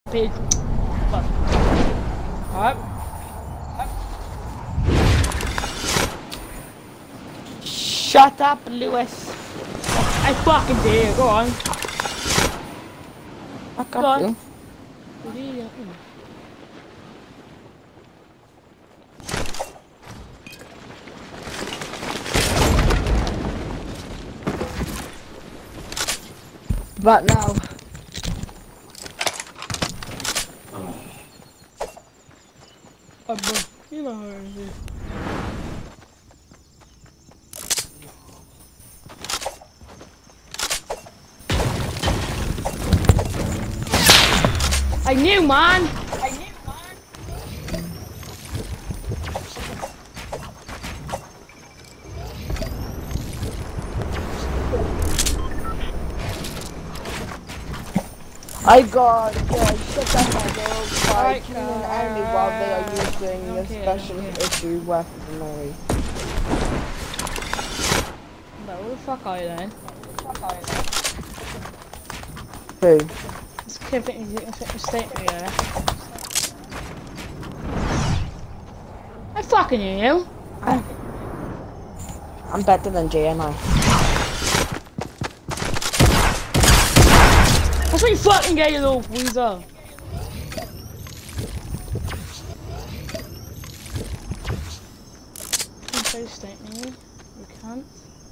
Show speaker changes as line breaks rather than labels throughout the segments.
Page. Alright.
Shut up, Lewis.
I fucking dare. Go on.
Fuck
Go
up,
on.
you. But now.
You know how it is. I knew, man.
I got shut up my dog by
Right,
killing an enemy while they are using a special issue weaponry.
No, where the fuck are you then?
Who?
This kid thinks he's gonna mistake me there. I fucking knew you.
I'm better than JMI.
That's what you fucking get, you little weasel. You can say state me. You can't.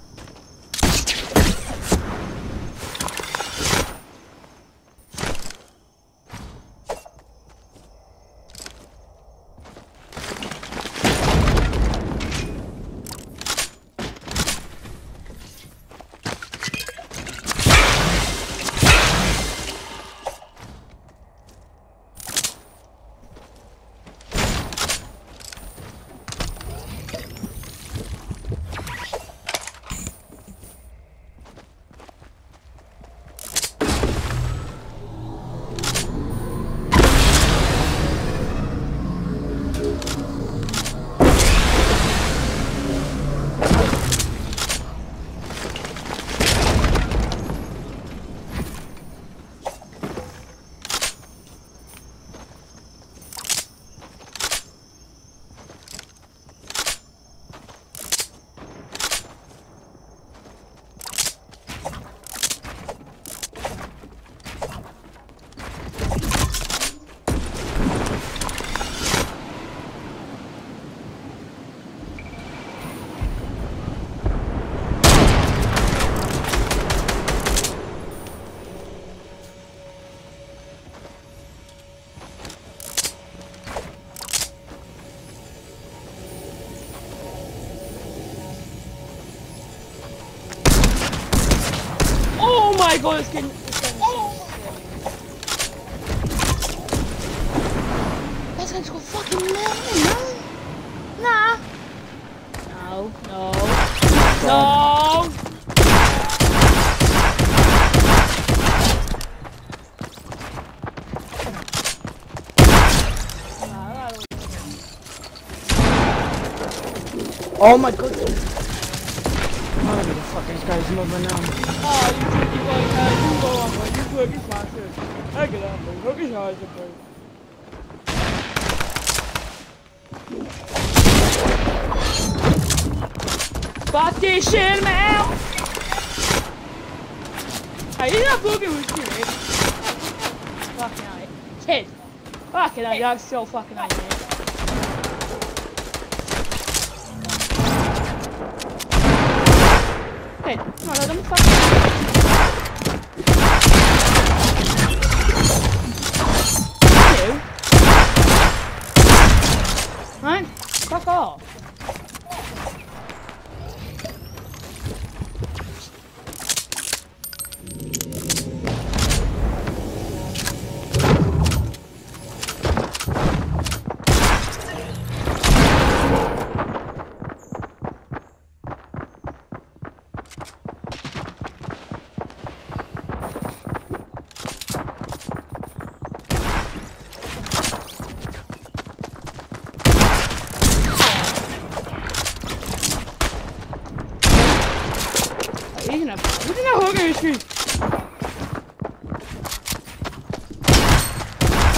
Oh my god, it's getting That's gonna go fucking million, man. Nah. No, no. No!
Oh my goodness. Where the fuck is guys moving now?
Oh, you go on, boy. You work as master. I get on, boy. Work as hard, boy. Partition, man! Hey, you're not booking with you, mate. Fucking hell, kid. Fucking hell, you're so fucking high, mate. Hey, come on, let them fuck. You? Right? Fuck off. Look at that hooker history.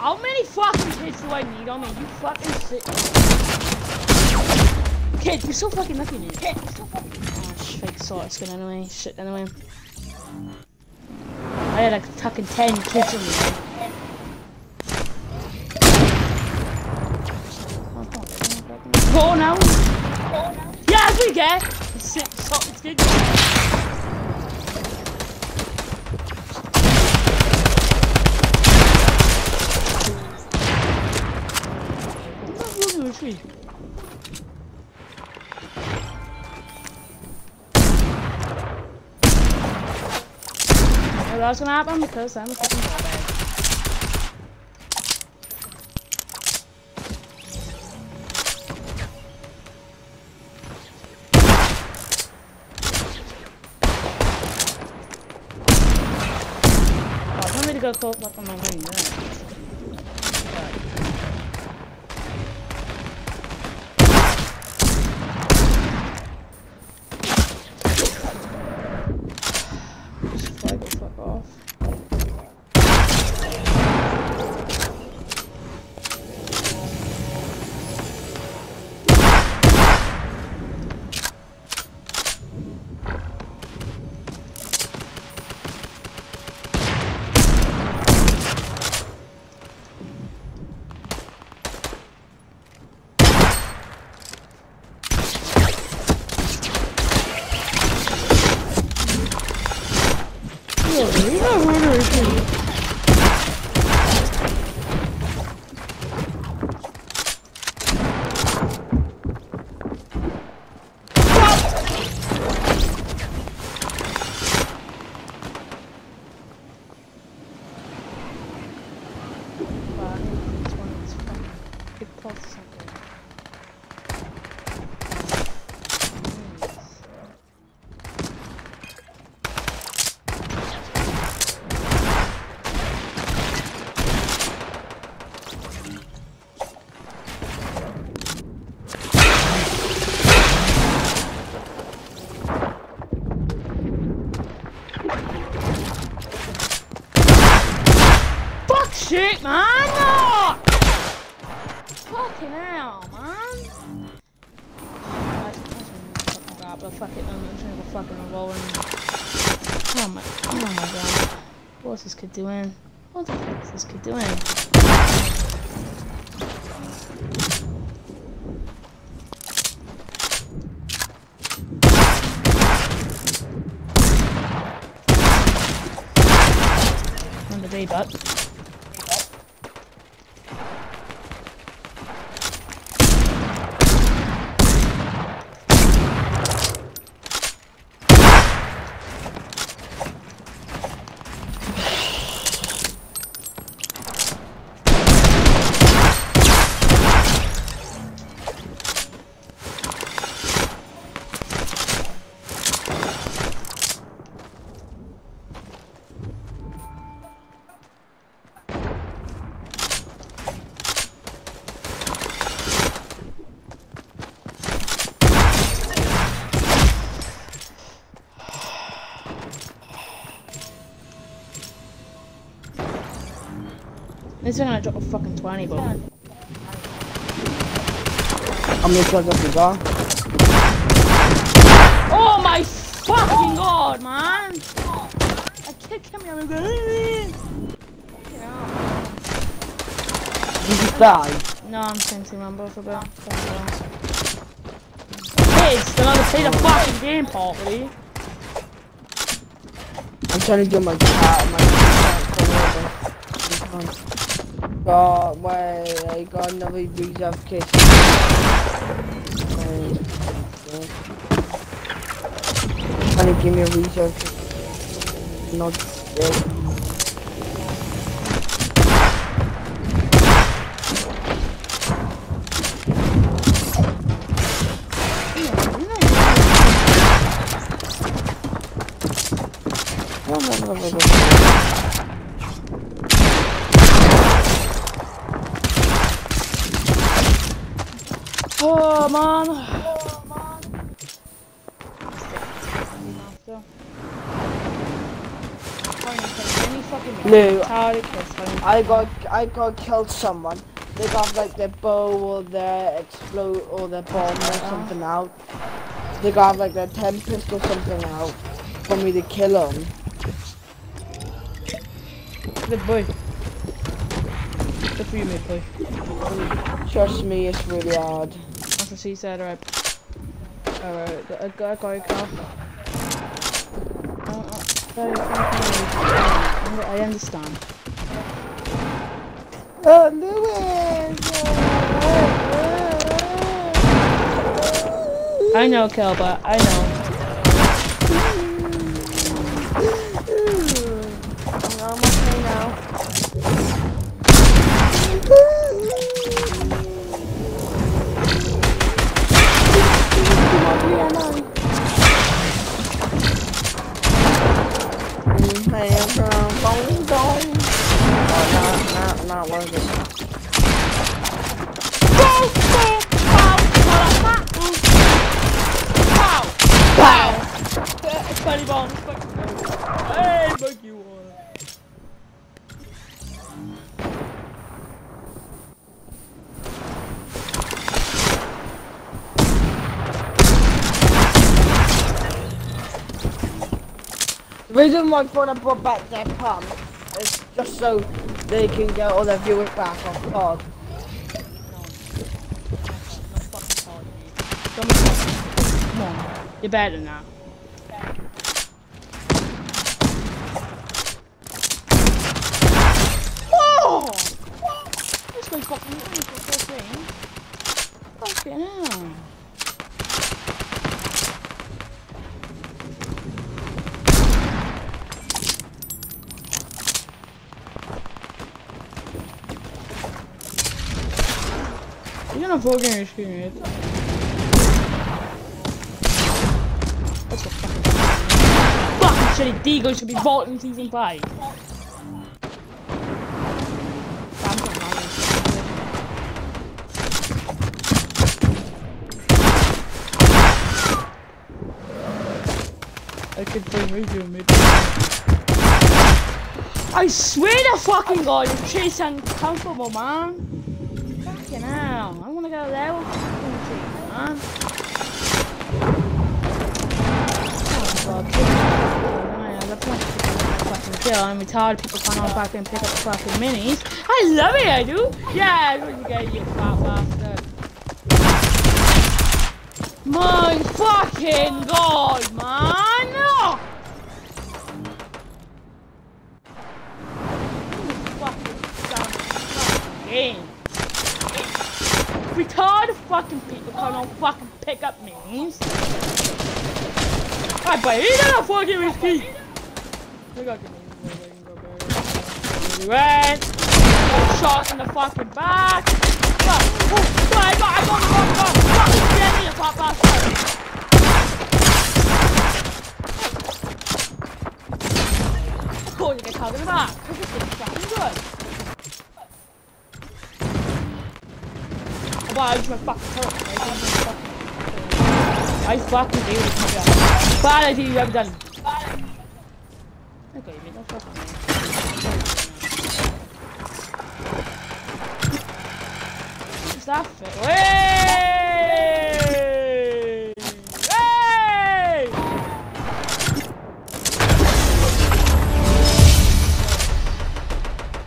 How many fucking hits do I need on me? You fucking shit. Kid, you're so fucking lucky, man. Kid, you're so fucking. Oh, fake sort skin anyway. Shit, anyway. I had like fucking 10 kids on me, man. Go now. Yes, we get. Sick, it's good. Tree. Well, that's gonna happen because I'm a fucking bad. Oh, tell me to go close up on my money. Shit, man! No! Fucking hell, man! But fuck it, I'm just gonna go fucking revolver. Oh my god. What's this kid doing? What the fuck is this kid doing? On the day, but. This is gonna drop a fucking 20, but.
I'm gonna plug up the bar.
Oh my fucking god, man! I kicked him and I'm going.
Did you die?
No, I'm thinking I'm both about. Kids, they're gonna play the fucking game properly.
I'm trying to do my cat. God, wait, I got another reserve case. Can you give me a reserve case? Not dead.
Oh man. Any fucking
No,
Retarded kids.
I got killed someone. They got like their bow or their explode or their bomb or something out. They got like their tempest or something out for me to kill them.
Good boy. Good for you, mate, boy.
Trust me, it's really hard.
That's what she said, alright. Alright, I got a car. I understand.
Oh, Lewis!
I know, Kelba, I know.
I'm okay now. Not worth it.
Funny bomb. Hey, fuck you.
The reason why Fortnite brought back their pump is just so they can get all their viewers back off pod.
Come on, you're better now. Whoa! This guy's fucking thing. Fucking hell. You're gonna vote on your screen, right? That's a fucking shitty Deagle should be vaulting season 5. I could play radio maybe. I swear to fucking God, it's chase uncomfortable, man. Fucking hell, I wanna go level 14, man. I'm retarded, people can't all back and pick up the fucking minis. I love it, I do. Yeah, I really get you, fat bastard. My fucking God, man! No! Fucking game. Retarded fucking people can't all fucking pick up minis. I bet he didn't fucking risky. We got red. Shot in the fucking back. I got fucking get me a pop bastard. Cool, you get caught in the back. This is fucking good. Wow, I just went fucking hurt. I fucking do this. Bad idea you ever done. Okay, mate, that's fucking me. Is that fit? Wait!